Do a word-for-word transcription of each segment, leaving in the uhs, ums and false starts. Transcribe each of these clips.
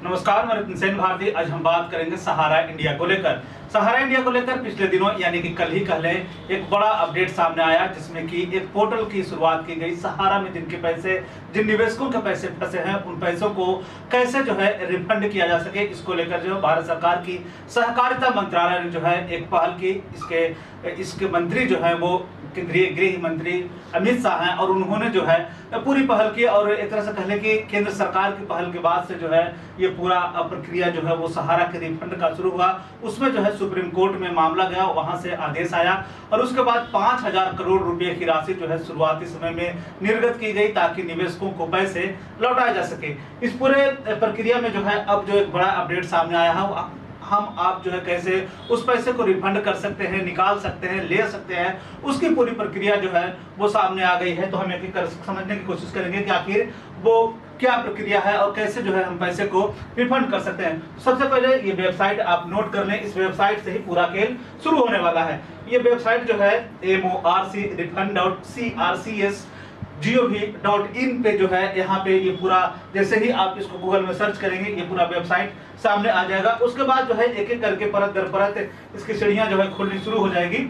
नमस्कार, मैं रतन भारती। आज हम बात करेंगे सहारा इंडिया को लेकर। सहारा इंडिया को लेकर पिछले दिनों यानी कि कल ही कल एक बड़ा अपडेट सामने आया, जिसमें कि एक पोर्टल की शुरुआत की गई। सहारा में जिनके पैसे, जिन निवेशकों के पैसे फंसे हैं, उन पैसों को कैसे जो है रिफंड किया जा सके, इसको लेकर जो भारत सरकार की सहकारिता मंत्रालय ने जो है एक पहल की। इसके इसके मंत्री जो है वो केंद्रीय गृह मंत्री अमित शाह हैं, और उन्होंने जो है पूरी पहल की। और एक तरह से कह लें कि केंद्र सरकार की पहल के बाद से जो है ये पूरा प्रक्रिया जो है वो सहारा के रिफंड का शुरू हुआ। उसमें जो है सुप्रीम कोर्ट में मामला गया, वहां से आदेश आया, और उसके बाद पांच हजार करोड़ रुपए की राशि जो है शुरुआती समय में निर्गत की गई, ताकि निवेशकों को पैसे लौटाए जा सके। इस पूरे प्रक्रिया में जो है अब जो एक बड़ा अपडेट सामने आया है, हम आप जो है कैसे उस पैसे को रिफंड कर सकते हैं, निकाल सकते हैं, ले सकते हैं, उसकी पूरी प्रक्रिया जो है वो सामने आ गई है। तो हम एक एक कर समझने की कोशिश करेंगे कि आखिर वो क्या प्रक्रिया है और कैसे जो है हम पैसे को रिफंड कर सकते हैं। सबसे पहले ये वेबसाइट आप नोट कर लें, इस वेबसाइट से ही पूरा खेल शुरू होने वाला है। ये वेबसाइट जो है M O R C refund dot C R C S G O V dot in पे जो है, यहाँ पे ये पूरा, जैसे ही आप इसको गूगल में सर्च करेंगे ये पूरा वेबसाइट सामने आ जाएगा। उसके बाद जो है एक एक करके परत दर परत इसकी सीढ़ियां जो है खुलनी शुरू हो जाएगी,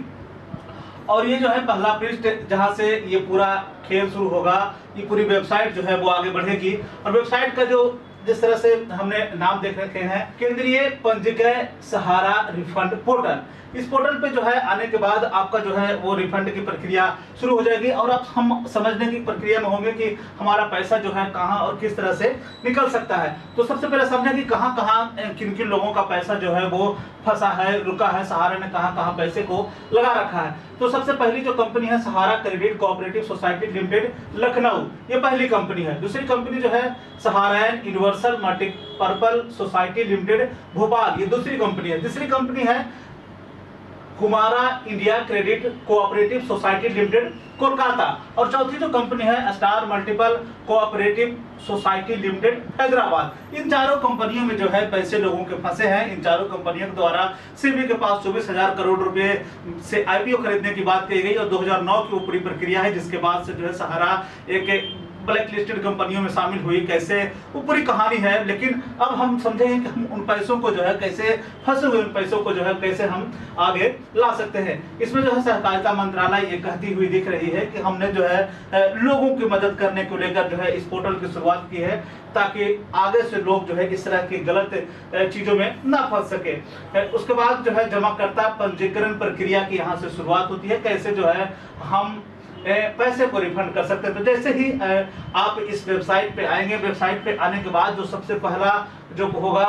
और ये जो है पहला पृष्ठ जहां से ये पूरा खेल शुरू होगा। ये पूरी वेबसाइट जो है वो आगे बढ़ेगी, और वेबसाइट का जो जिस तरह से हमने नाम देख रखे हैं, केंद्रीय पंजीकृत सहारा रिफंड पोर्टल। इस पोर्टल पे जो है आने के बाद आपका जो है वो रिफंड की प्रक्रिया शुरू हो जाएगी, और आप हम समझने की प्रक्रिया में होंगे कि हमारा पैसा जो है कहां और किस तरह से निकल सकता है। तो सबसे पहले समझें कि कहां कहां किन किन लोगों का पैसा जो है वो फंसा है, रुका है, सहारा ने कहां कहां पैसे को लगा रखा है। तो सबसे पहली जो कंपनी है Sahara credit cooperative society limited Lucknow, ये पहली कंपनी है। दूसरी कंपनी जो है Sahara universal multipurpose society limited Bhopal, ये दूसरी कंपनी है। तीसरी कंपनी है Kumara India credit cooperative society limited Kolkata, और चौथी जो कंपनी है star multiple cooperative society limited Hyderabad. इन चारों कंपनियों में जो है पैसे लोगों के फंसे हैं। इन चारों कंपनियों के द्वारा सेबी के पास चौबीस हजार करोड़ रुपए से आई पी ओ खरीदने की बात कही गई, और दो हजार नौ की वो पूरी प्रक्रिया है, जिसके बाद से जो है सहारा एक ब्लैक लिस्टेड कंपनियों में शामिल हुई। कैसे वो पूरी कहानी है, लेकिन अब हम समझेंगे कि हम उन पैसों को जो है कैसे, फंसे हुए उन पैसों को जो है कैसे हम आगे ला सकते हैं। इसमें जो है सहकारिता मंत्रालय ये कहती हुई दिख रही है कि हमने जो है लोगों की मदद करने को लेकर जो है इस पोर्टल की शुरुआत की है, ताकि आगे से लोग जो है इस तरह की गलत चीजों में ना फंस सके। उसके बाद जो है जमाकर्ता पंजीकरण प्रक्रिया की यहाँ से शुरुआत होती है, कैसे जो है हम पैसे को रिफंड कर सकते हैं। तो जैसे ही आप इस वेबसाइट पे आएंगे, वेबसाइट पे आने के बाद जो सबसे पहला जो होगा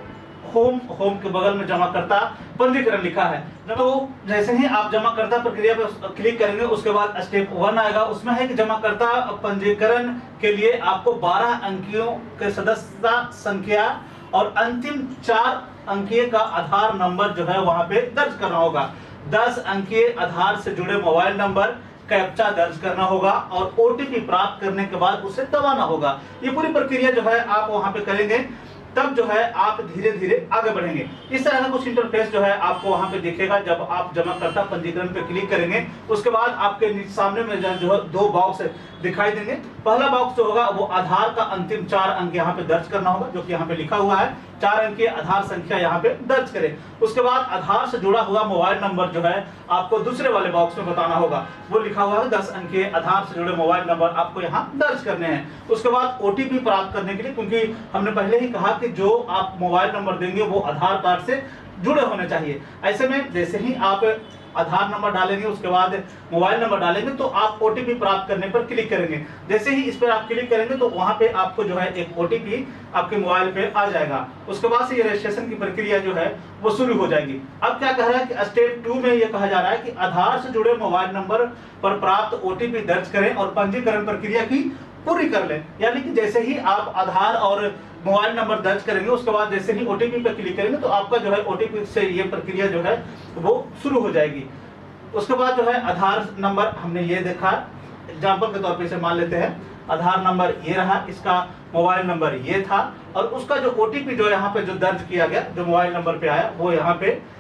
होम होम के बगल में जमाकर्ता पंजीकरण लिखा है। तो जैसे ही आप जमाकर्ता प्रक्रिया पर क्लिक करेंगे, उसके बाद स्टेप वन आएगा। उसमें है कि जमाकर्ता पंजीकरण के लिए आपको बारह अंकियों के सदस्यता संख्या और अंतिम चार अंकीय का आधार नंबर जो है वहां पे दर्ज करना होगा। दस अंकीय आधार से जुड़े मोबाइल नंबर कैप्चा दर्ज करना होगा, और ओ टी पी प्राप्त करने के बाद उसे दबाना होगा। ये पूरी प्रक्रिया जो है आप वहां पे करेंगे, तब जो है आप धीरे धीरे आगे बढ़ेंगे। इस तरह का कुछ इंटरफेस जो है आपको वहां पे दिखेगा जब आप जमाकर्ता पंजीकरण पे क्लिक करेंगे। उसके बाद आपके सामने में जो है दो बॉक्स दिखाई देंगे। पहला बॉक्स जो होगा वो आधार का अंतिम चार अंक यहाँ पे दर्ज करना होगा, जो कि यहाँ पे लिखा हुआ है, चार अंक की आधार संख्या यहाँ पे दर्ज करें। उसके बाद आधार से जुड़ा हुआ मोबाइल नंबर जो है आपको दूसरे वाले बॉक्स में बताना होगा, वो लिखा हुआ है दस अंक के आधार से जुड़े मोबाइल नंबर आपको यहाँ दर्ज करने हैं। उसके बाद ओ टी पी प्राप्त करने के लिए, क्योंकि हमने पहले ही कहा कि जो आप मोबाइल नंबर देंगे वो आधार कार्ड से जुड़े होने चाहिए। ऐसे में जैसे ही आप आधार नंबर डालेंगे, उसके बाद मोबाइल नंबर डालेंगे, तो आप ओ टी पी प्राप्त करने पर क्लिक करेंगे। जैसे ही इस पर आप क्लिक करेंगे तो वहां पे आपको जो है एक ओ टी पी आपके मोबाइल पे आ जाएगा। उसके बाद से ये रजिस्ट्रेशन की प्रक्रिया जो है वो शुरू हो जाएगी। अब क्या कह रहा है कि स्टेप टू में ये कहा जा रहा है कि आधार से जुड़े मोबाइल नंबर पर प्राप्त ओ टी पी दर्ज करें और पंजीकरण प्रक्रिया की पूरी कर लें। यानी कि जैसे ही आप आधार और मोबाइल नंबर दर्ज करेंगे, उसके बाद जैसे ही ओ टी पी पर क्लिक करेंगे तो आपका जो है ओ टी पी से ये प्रक्रिया जो है वो शुरू हो जाएगी। उसके बाद जो है आधार नंबर हमने ये देखा, एग्जाम्पल के तौर पे इसे मान लेते हैं, आधार नंबर ये रहा, इसका मोबाइल नंबर ये था, और उसका जो ओ टी पी जो यहाँ पे जो दर्ज किया गया, जो मोबाइल नंबर पे आया वो यहाँ पे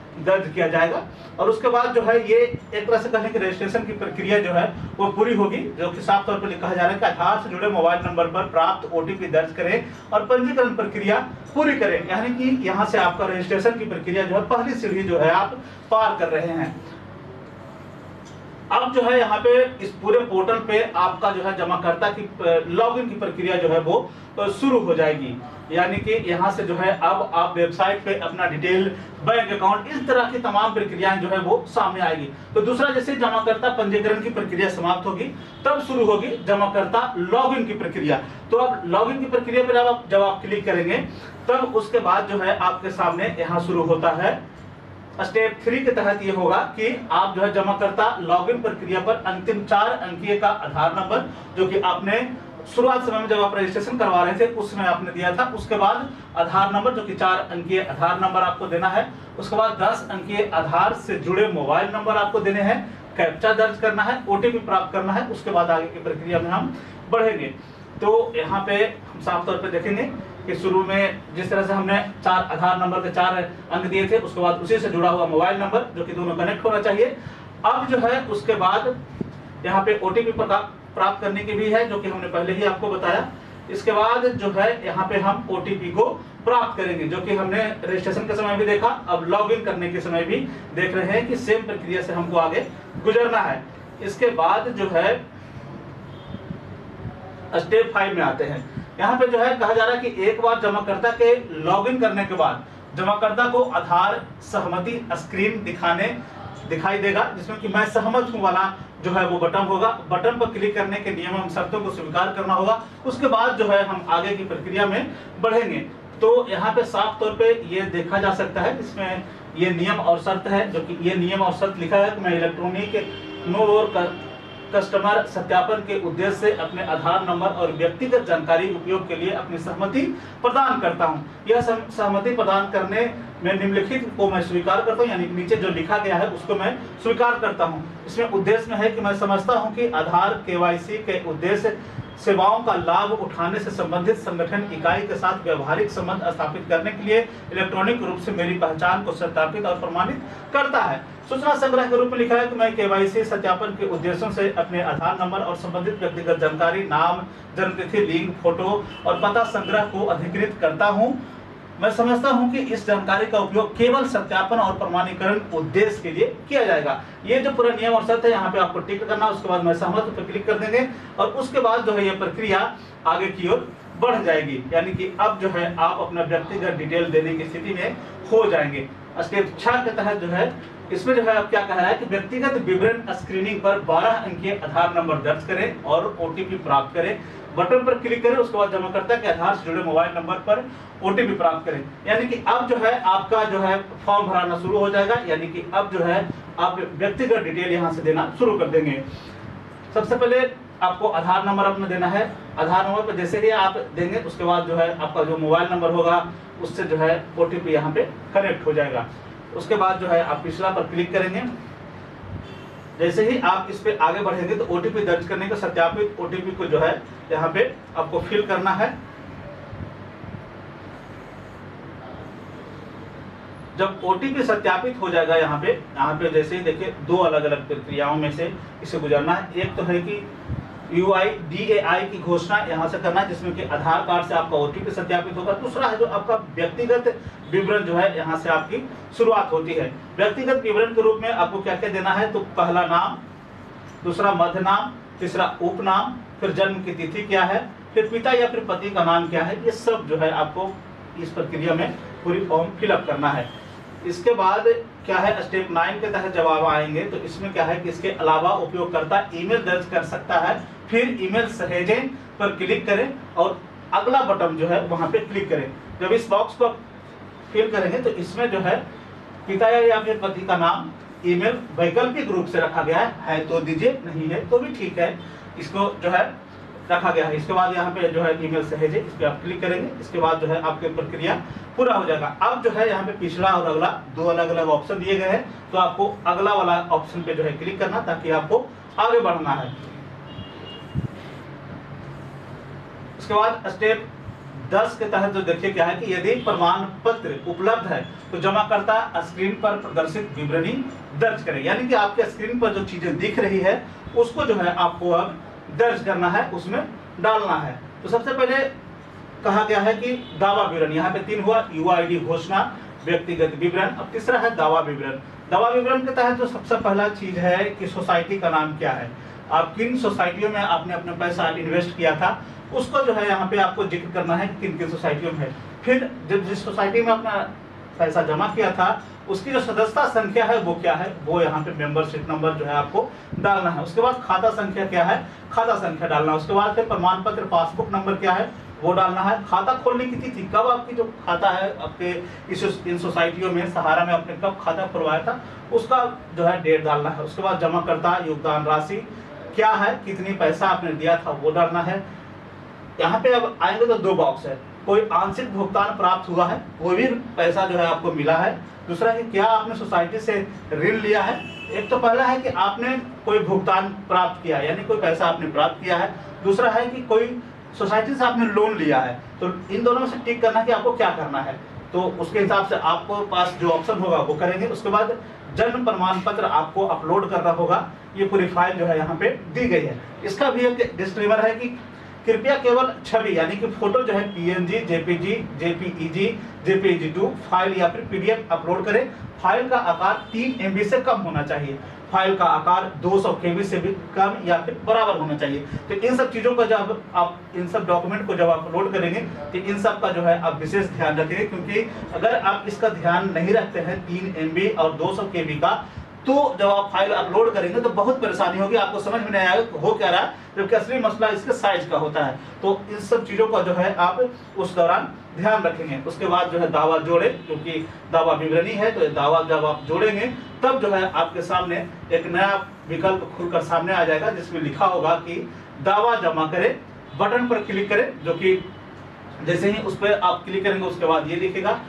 दर्ज किया जाएगा। और उसके बाद जो है ये एक तरह से कहने की रजिस्ट्रेशन की प्रक्रिया जो है वो पूरी होगी, जो कि साफ तौर पर लिखा जा रहा है कि आधार से जुड़े मोबाइल नंबर पर प्राप्त ओटीपी दर्ज करें और पंजीकरण प्रक्रिया पूरी करें। यानी कि यहाँ से आपका रजिस्ट्रेशन की प्रक्रिया जो है पहली सीढ़ी जो है आप पार कर रहे हैं। अब जो है यहाँ पे इस पूरे पोर्टल पे आपका जो है जमाकर्ता की लॉगिन की प्रक्रिया जो है वो शुरू हो जाएगी। यानी कि यहाँ से जो है अब आप वेबसाइट पे अपना डिटेल, बैंक अकाउंट, इस तरह की तमाम प्रक्रियाएं जो है वो सामने आएगी। तो दूसरा, जैसे जमाकर्ता पंजीकरण की प्रक्रिया समाप्त होगी तब शुरू होगी जमाकर्ता लॉगिन की प्रक्रिया। तो अब लॉगिन की प्रक्रिया पर आप जब आप क्लिक करेंगे तब उसके बाद जो है आपके सामने यहाँ शुरू होता है स्टेप थ्री के तहत ये होगा कि आप जो है जमाकर्ता लॉगिन प्रक्रिया पर अंतिम चार अंकीय का आधार नंबर, जो कि आपने शुरुआत समय में जब आप रजिस्ट्रेशन करवा रहे थे उसमें आपने दिया था, उसके बाद आधार नंबर जो कि चार अंकीय आधार नंबर आपको देना है। उसके बाद दस अंकीय आधार से जुड़े मोबाइल नंबर आपको देने हैं, कैप्चा दर्ज करना है, ओटीपी प्राप्त करना है। उसके बाद आगे की प्रक्रिया में हम बढ़ेंगे। तो यहाँ पे हम साफ तौर पे देखेंगे कि शुरू में जिस तरह से हमने चार आधार नंबर के चार अंक दिए थे, उसके बाद उसी से जुड़ा हुआ मोबाइल नंबर जो कि दोनों कनेक्ट होना चाहिए। अब जो है उसके बाद यहाँ पे ओटीपी प्राप्त करने की भी है, जो कि हमने पहले ही आपको बताया। इसके बाद जो है यहाँ पे हम ओटीपी को प्राप्त करेंगे, जो कि हमने रजिस्ट्रेशन के समय भी देखा, अब लॉगिन करने के समय भी देख रहे हैं कि सेम प्रक्रिया से हमको आगे गुजरना है। इसके बाद जो है स्टेप फाइव में आते हैं। यहाँ पे जो है कहा जा रहा है कि एक बार जमाकर्ता के लॉगिन करने के बाद जमाकर्ता को आधार सहमति स्क्रीन दिखाने दिखाई देगा, जिसमें कि मैं सहमत हूं वाला जो है वो बटन होगा। बटन पर क्लिक करने के नियम एवं शर्तों को स्वीकार करना होगा। उसके बाद जो है हम आगे की प्रक्रिया में बढ़ेंगे। तो यहाँ पे साफ तौर पे ये देखा जा सकता है, इसमें ये नियम और शर्त है, जो कि ये नियम और शर्त लिखा है कि मैं इलेक्ट्रॉनिक नो और कस्टमर सत्यापन के उद्देश्य से अपने आधार नंबर और व्यक्तिगत जानकारी उपयोग के लिए अपनी सहमति प्रदान करता हूं। यह सहमति प्रदान करने में निम्नलिखित को मैं स्वीकार करता हूं, यानी नीचे जो लिखा गया है उसको मैं स्वीकार करता हूं। इसमें उद्देश्य में है कि मैं समझता हूं कि आधार केवाईसी के उद्देश्य सेवाओं का लाभ उठाने से संबंधित संगठन इकाई के साथ व्यवहारिक संबंध स्थापित करने के लिए इलेक्ट्रॉनिक रूप से मेरी पहचान को सत्यापित और प्रमाणित करता है। सूचना संग्रह के रूप में लिखा है कि मैं केवाईसी सत्यापन के उद्देश्यों से अपने आधार नंबर और संबंधित व्यक्तिगत जानकारी, नाम, जन्मतिथि, लिंग, फोटो और पता संग्रह को अधिकृत करता हूं। मैं समझता हूं कि इस जानकारी का उपयोग केवल सत्यापन और प्रमाणीकरण उद्देश्य के लिए किया जाएगा। ये जो पूरा नियम और शर्त है यहाँ पे आपको टिक करना, उसके बाद मैं सहमत पर क्लिक कर देंगे और उसके बाद जो है ये प्रक्रिया आगे की ओर बढ़ जाएगी। यानी कि अब जो है आप अपना व्यक्तिगत डिटेल देने की स्थिति में हो जाएंगे। स्टेप छह के तहत जो है इसमें जो है अब क्या कह रहा है कि व्यक्तिगत विवरण स्क्रीनिंग पर बारह अंकीय आधार नंबर दर्ज करें और ओटीपी प्राप्त करें। बटन पर क्लिक करें, उसके बाद जमाकर्ता के आधार से जुड़े मोबाइल नंबर पर ओटीपी प्राप्त करें। यानी कि अब जो है आपका जो है फॉर्म भराना शुरू हो जाएगा। यानी कि अब जो है आप व्यक्तिगत डिटेल यहाँ से देना शुरू कर देंगे। सबसे पहले आपको आधार नंबर अपना देना है। आधार नंबर पर जैसे ही आप देंगे उसके बाद जो है आपका जो मोबाइल नंबर होगा उससे जो है ओटीपी यहाँ पे कनेक्ट हो जाएगा। उसके बाद जो है आप पिछला पर क्लिक करेंगे। जैसे ही आप इस पे आगे बढ़ेंगे तो ओटीपी दर्ज करने का सत्यापित ओटीपी को जो है यहाँ पे आपको फिल करना है। जब ओटीपी सत्यापित हो जाएगा यहाँ पे यहाँ पे जैसे ही देखिए दो अलग अलग प्रक्रियाओं में से इसे गुजरना है। एक तो है कि यू आई डी ए आई की घोषणा यहाँ से करना है, जिसमें कि आधार कार्ड से आपका ओटीपी सत्यापित होगा। दूसरा है जो आपका व्यक्तिगत विवरण जो है यहाँ से आपकी शुरुआत होती है। व्यक्तिगत विवरण के रूप में आपको क्या क्या देना है, तो पहला नाम, दूसरा मध्य नाम, तीसरा उपनाम, फिर जन्म की तिथि क्या है, फिर पिता या फिर पति का नाम क्या है। ये सब जो है आपको इस प्रक्रिया में पूरी फॉर्म फिलअप करना है। इसके बाद क्या है, स्टेप नाइन के तहत जब आप आएंगे तो इसमें क्या है कि इसके अलावा उपयोगकर्ता ईमेल दर्ज कर सकता है। फिर ईमेल सहेजें पर क्लिक करें और अगला बटन जो है वहां पे क्लिक करें। जब इस बॉक्स को फिल करेंगे तो इसमें जो है पिता या फिर पति का नाम ईमेल वैकल्पिक रूप से रखा गया है, है तो दीजिए, नहीं है तो भी ठीक है, इसको जो है रखा गया है। इसके बाद यहाँ पे जो है ईमेल सहेजे, इस पे आप क्लिक करेंगे। इसके बाद जो है आपकी प्रक्रिया पूरा हो जाएगा। अब जो है यहाँ पे पिछला और अगला दो अलग अलग ऑप्शन दिए गए हैं, तो आपको अगला वाला ऑप्शन पे जो है क्लिक करना ताकि आपको आगे बढ़ना है। उसके बाद स्टेप दस के तहत जो देखिए क्या है कि यदि प्रमाण पत्र उपलब्ध है तो जमाकर्ता स्क्रीन पर प्रदर्शित विवरणी दर्ज करें, यानी कि आपके स्क्रीन पर जो चीजें दिख रही है उसको जो है आपको अब दर्ज करना है, उसमें डालना है। तो सबसे पहले कहा गया है कि दावा विवरण, यहाँ पे तीन हुआ, युवा आईडी घोषणा, व्यक्तिगत विवरण, अब तीसरा है दावा विवरण। दावा विवरण के तहत जो सबसे पहला चीज है कि सोसाइटी का नाम क्या है, आप किन सोसाइटियों में आपने अपना पैसा इन्वेस्ट किया था उसको जो है यहाँ पे आपको जिक्र करना है किन किन सोसाइटियों में है। फिर जब जिस सोसाइटी में अपना पैसा जमा किया था उसकी जो सदस्यता संख्या है वो क्या है, वो यहाँ पे मेंबरशिप नंबर जो है आपको डालना है। उसके बाद खाता संख्या क्या है, खाता संख्या डालना है। उसके बाद फिर प्रमाण पत्र पासबुक नंबर क्या है वो डालना है। खाता खोलने की तिथि, कब आपकी जो खाता है आपके इस इन सोसाइटियों में सहारा में आपने कब खाता खुलवाया था उसका जो है डेट डालना है। उसके बाद जमाकर्ता योगदान राशि क्या है, कितनी पैसा आपने दिया था वो डालना है। यहाँ पे अब आएंगे तो दो बॉक्स है, कोई आंशिक भुगतान प्राप्त हुआ है, वो भी पैसा जो है आपको मिला है। दूसरा है क्या आपने सोसाइटी से ऋण लिया है। एक तो पहला है कि आपने कोई भुगतान प्राप्त किया यानी कोई पैसा आपने प्राप्त किया है, दूसरा है कि कोई सोसाइटी से आपने लोन लिया है। तो इन दोनों में से टिक करना कि आपको क्या करना है, तो उसके हिसाब से आपको पास जो ऑप्शन होगा वो करेंगे। उसके बाद जन्म प्रमाण पत्र आपको अपलोड करना होगा, ये पूरी फाइल जो है यहाँ पे दी गई है। इसका भी एक डिस्क्लेमर है कि कृपया केवल छवि यानी कि फोटो जो है PNG, JPG, JPEG, JPEG to file या फिर पीडीएफ अपलोड करें। फाइल का आकार तीन एमबी से कम होना चाहिए, फाइल का आकार दो सौ केबी से भी कम या फिर बराबर होना चाहिए। तो इन सब चीजों का जब आप इन सब डॉक्यूमेंट को जब आप अपलोड करेंगे तो इन सब का जो है आप विशेष ध्यान रखेंगे, क्योंकि अगर आप इसका ध्यान नहीं रखते हैं तीन एमबी और दो सौ केबी का, तो जब आप फाइल अपलोड करेंगे तो बहुत परेशानी होगी, आपको समझ में नहीं आएगा हो क्या रहा है, जबकि असली मसला इसके साइज का होता है। तो इन सब चीजों का जो है आप उस दौरान ध्यान रखेंगे। उसके बाद जो है दावा जोड़े, क्योंकि दावा विवरणी है तो दावा जब आप जोड़ेंगे तब जो है आपके सामने एक नया विकल्प खुलकर सामने आ जाएगा जिसमें लिखा होगा कि दावा जमा करें, बटन पर क्लिक करें, जो कि जैसे ही उस पर आप क्लिक करेंगे उसके बाद ये दिखेगा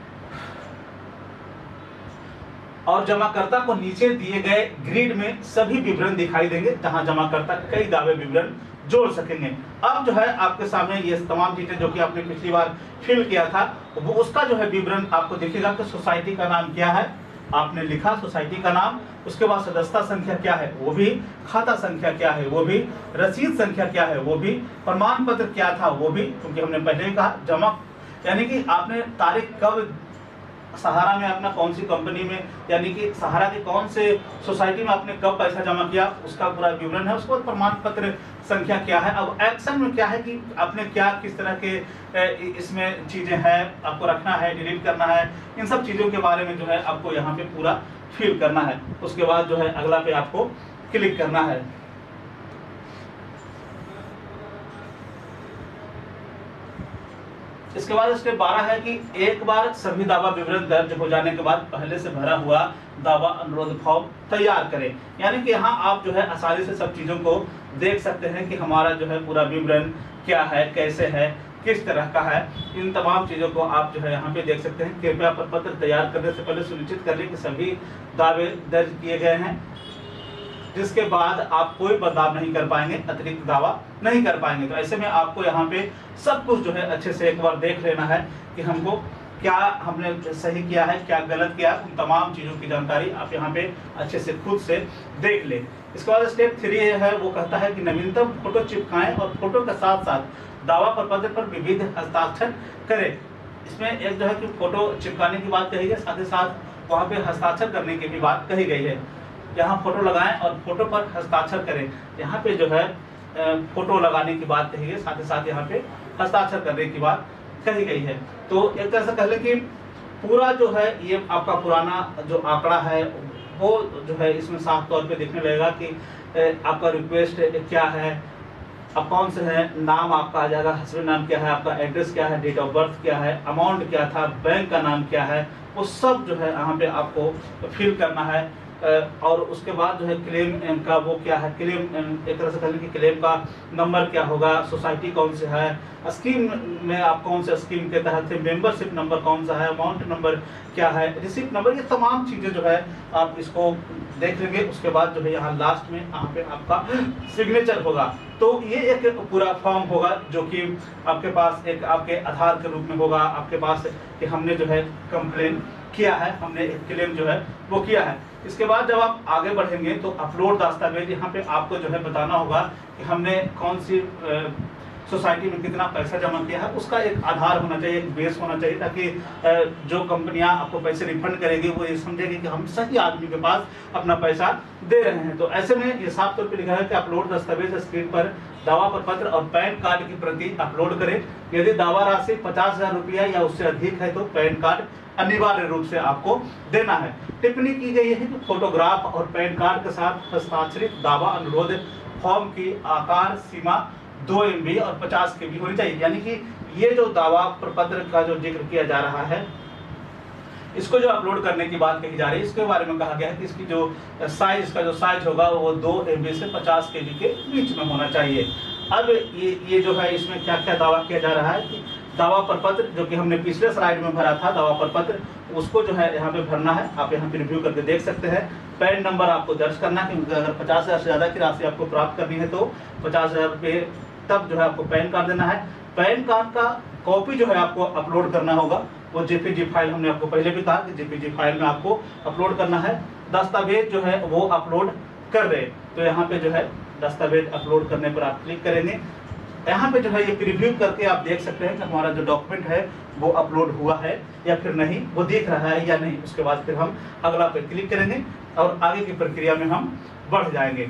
और जमाकर्ता को नीचे दिए गए ग्रिड में सभी विवरण दिखाई देंगे जहां जमाकर्ता कई दावे विवरण जोड़ सकेंगे। अब जो है आपके सामने ये तमाम चीजें जो कि आपने पिछली बार फिल किया था वो उसका जो है विवरण आपको दिखेगा कि सोसाइटी का नाम क्या है, आपने लिखा सोसाइटी का नाम, उसके बाद सदस्यता संख्या क्या है वो भी, खाता संख्या क्या है वो भी, रसीद संख्या क्या है वो भी, प्रमाण पत्र क्या था वो भी, क्योंकि हमने पहले ही कहा जमा यानी कि आपने तारीख कब सहारा में अपना कौन सी कंपनी में यानी कि सहारा की कौन से सोसाइटी में आपने कब पैसा जमा किया उसका पूरा विवरण है। उसके बाद प्रमाण पत्र संख्या क्या है। अब एक्शन में क्या है कि आपने क्या किस तरह के इसमें चीजें हैं आपको रखना है, डिलीट करना है, इन सब चीजों के बारे में जो है आपको यहाँ पे पूरा फिल करना है। उसके बाद जो है अगला पे आपको क्लिक करना है। इसके बाद स्टेप बारह है कि एक बार सभी दावा विवरण दर्ज हो जाने के बाद पहले से भरा हुआ दावा अनुरोध फॉर्म तैयार करें, यानी कि यहाँ आप जो है आसानी से सब चीजों को देख सकते हैं कि हमारा जो है पूरा विवरण क्या है, कैसे है, किस तरह का है, इन तमाम चीजों को आप जो है यहाँ पे देख सकते हैं। कृपया प्रपत्र तैयार करने से पहले सुनिश्चित कर लें कि सभी दावे दर्ज किए गए हैं, जिसके बाद आप कोई बदलाव नहीं कर पाएंगे, अतिरिक्त दावा नहीं कर पाएंगे। तो ऐसे में आपको यहाँ पे सब कुछ जो है अच्छे से एक बार देख लेना है कि हमको क्या हमने सही किया है, क्या गलत किया, उन तमाम चीज़ों की जानकारी आप यहाँ पे अच्छे से खुद से देख लें। इसके बाद स्टेप थ्री है, वो कहता है कि नवीनतम फोटो चिपकाएं और फोटो के साथ साथ दावा प्रपत्र पर विविध हस्ताक्षर करें। इसमें एक जो है कि फोटो चिपकाने की बात कही है, साथ ही साथ वहाँ पे हस्ताक्षर करने की भी बात कही गई है। यहाँ फोटो लगाएं और फोटो पर हस्ताक्षर करें, यहाँ पे जो है फोटो लगाने की बात कही है, साथ ही साथ यहाँ पे हस्ताक्षर करने की बात कही गई है। तो एक तरह से कह लें कि पूरा जो है ये आपका पुराना जो आंकड़ा है वो जो है इसमें साफ तौर पे देखने लगेगा कि आपका रिक्वेस्ट क्या है, अब कौन से है, नाम आपका आ जाएगा, हस्बैंड नाम क्या है, आपका एड्रेस क्या है, डेट ऑफ बर्थ क्या है, अमाउंट क्या था, बैंक का नाम क्या है, वो सब जो है यहाँ पे आपको फिल करना है। और उसके बाद जो है क्लेम का वो क्या है, क्लेम एक तरह से कहने की क्लेम का नंबर क्या होगा, सोसाइटी कौन सी है, स्कीम में आप कौन से स्कीम के तहत है, मेंबरशिप नंबर कौन सा है, अमाउंट नंबर क्या है, रिसिप्ट नंबर, ये तमाम चीज़ें जो है आप इसको देख लेंगे। उसके बाद जो है यहाँ लास्ट में यहाँ पे आपका सिग्नेचर होगा। तो ये एक पूरा फॉर्म होगा जो कि आपके पास एक आपके आधार के रूप में होगा, आपके पास कि हमने जो है कंप्लेन किया है, हमने एक क्लेम जो है वो किया है। इसके बाद जब आप आगे बढ़ेंगे तो अपलोड दस्तावेज, यहाँ पे आपको जो है बताना होगा कि हमने कौन सी सोसाइटी में कितना पैसा जमा किया है, उसका एक आधार होना चाहिए, एक बेस होना चाहिए, ताकि जो कंपनियां आपको पैसे रिफंड करेगी वो ये समझेगी कि हम सही आदमी के पास अपना पैसा दे रहे हैं। तो ऐसे में ये साफ तौर पर लिखा है कि अपलोड दस्तावेज स्क्रीन पर दावा प्रपत्र और पैन कार्ड की प्रति अपलोड करें। यदि दावा राशि पचास हजार रुपया या उससे अधिक है तो पैन कार्ड अनिवार्य रूप से आपको देना है। टिप्पणी की गई है कि फोटोग्राफ और पैन कार्ड के साथ हस्ताक्षरित दावा अनुरोध फॉर्म की आकार सीमा दो एम बी और पचास के बी होनी चाहिए। यानी कि ये जो दावा प्रपत्र का जो जिक्र किया जा रहा है, इसको जो अपलोड करने की बात कही जा रही है, इसके बारे में कहा गया है कि इसकी जो साइज, इसका जो साइज होगा वो दो एम बी से पचास के बी के बीच में होना चाहिए। अब ये ये जो है इसमें क्या क्या दावा किया जा रहा है कि दावा प्रपत्र जो कि हमने पिछले स्लाइड में भरा था, दावा प्रपत्र उसको जो है यहाँ पे भरना है। आप यहाँ पे रिव्यू करके देख सकते हैं। पैन नंबर आपको दर्ज करना है, क्योंकि अगर पचास हजार से ज़्यादा की राशि आपको प्राप्त करनी है तो पचास हजार रुपये तब जो है आपको पैन कार्ड देना है। पैन कार्ड का कॉपी जो है आपको अपलोड करना होगा, वो जेपीजी फाइल, हमने आपको पहले भी कहा कि जेपीजी फाइल में आपको अपलोड करना है। दस्तावेज जो है वो अपलोड कर रहे, तो यहाँ पे जो है दस्तावेज अपलोड करने पर आप क्लिक करेंगे। यहाँ पे जो है ये प्रीव्यू करके आप देख सकते हैं कि हमारा जो डॉक्यूमेंट है वो अपलोड हुआ है या फिर नहीं, वो दिख रहा है या नहीं। उसके बाद फिर हम अगला पे क्लिक करेंगे और आगे की प्रक्रिया में हम बढ़ जाएंगे।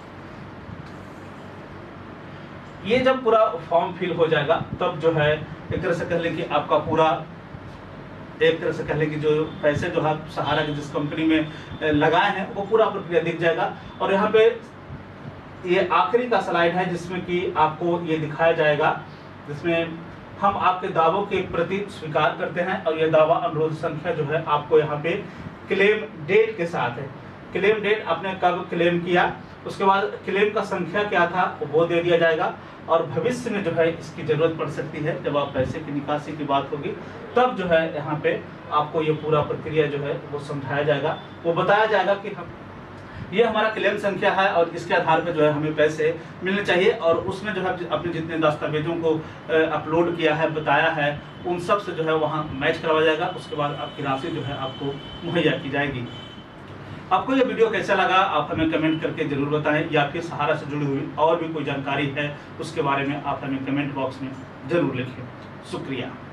ये जब पूरा फॉर्म फिल हो जाएगा तब जो है एक तरह से कह लें कि आपका पूरा एक तरह से कह लें कि जो पैसे जो आप सहारा की जिस कंपनी में लगाए हैं वो पूरा प्रक्रिया दिख जाएगा। और यहाँ पे ये आखिरी का स्लाइड है जिसमें कि आपको ये दिखाया जाएगा, जिसमें हम आपके दावों के प्रति स्वीकार करते हैं और ये दावा अनुरोध संख्या जो है आपको यहाँ पे क्लेम डेट के साथ है। क्लेम डेट आपने कब क्लेम किया, उसके बाद क्लेम का संख्या क्या था वो दे दिया जाएगा। और भविष्य में जो है इसकी जरूरत पड़ सकती है, जब आप पैसे की निकासी की बात होगी तब जो है यहाँ पे आपको ये पूरा प्रक्रिया जो है वो समझाया जाएगा। वो बताया जाएगा कि हम ये हमारा क्लेम संख्या है और इसके आधार पर जो है हमें पैसे मिलने चाहिए। और उसमें जो है अपने जितने दस्तावेजों को अपलोड किया है, बताया है, उन सब से जो है वहाँ मैच करवाया जाएगा। उसके बाद आपकी राशि जो है आपको मुहैया की जाएगी। आपको ये वीडियो कैसा लगा आप हमें कमेंट करके जरूर बताएं, या फिर सहारा से जुड़ी हुई और भी कोई जानकारी है उसके बारे में आप हमें कमेंट बॉक्स में जरूर लिखें। शुक्रिया।